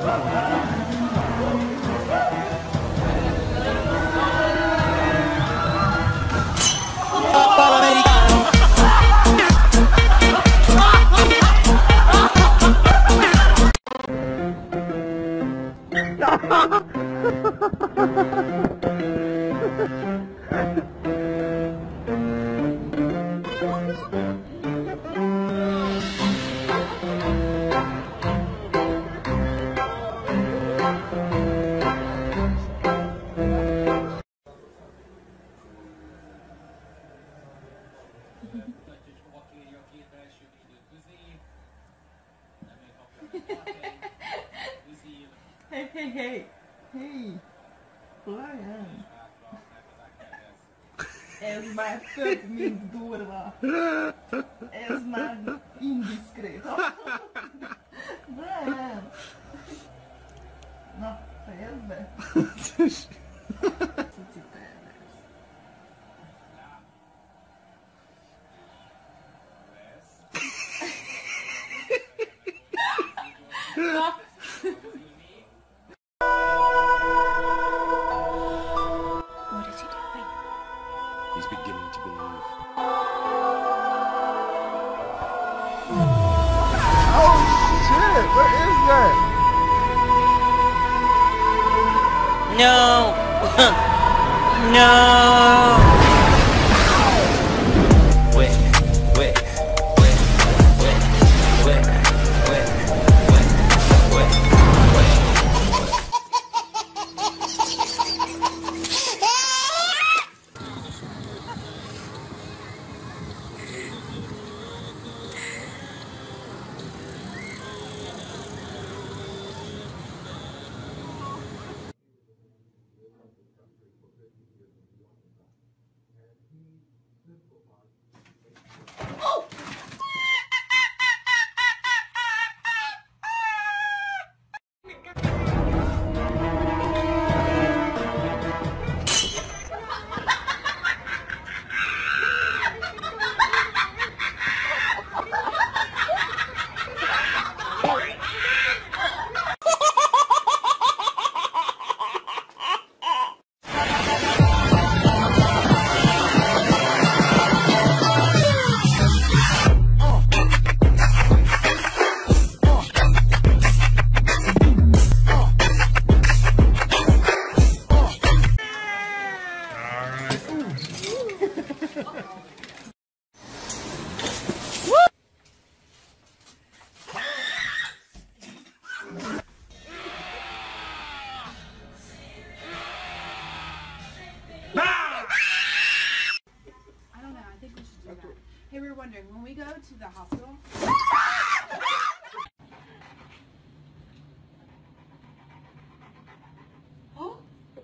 Hey! Brian! Ez már több, mint durva! Ez már indiszkrét! Brian! Na, fejezd be! Cici pervers! Na! What is he doing? He's beginning to believe. Oh shit! What is that? No! No! Wet, wet, wet, wet, wet, wet, wet, wet, wet. Hey, we were wondering, when we go to the hospital... Oh!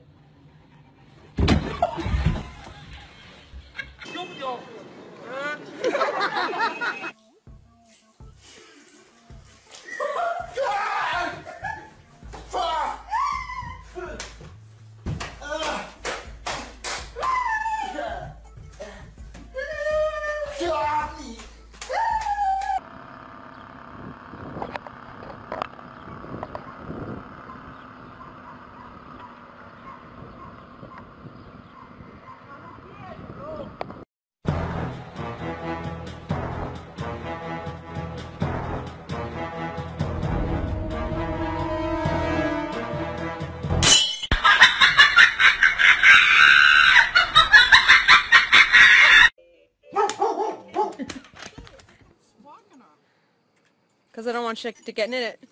Because I don't want Chick to get in it.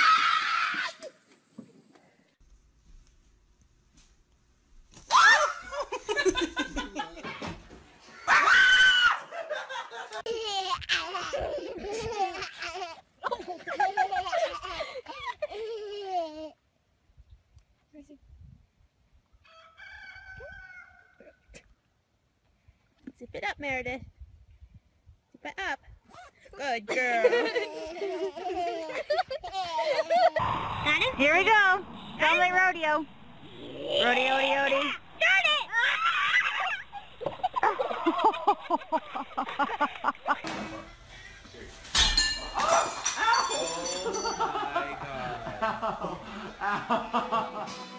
Zip it up, Meredith. Zip it up. Good girl. Here we go. Sunlight rodeo. Rodeo, rodeo. Start it! Oh my god. Ow! Ow!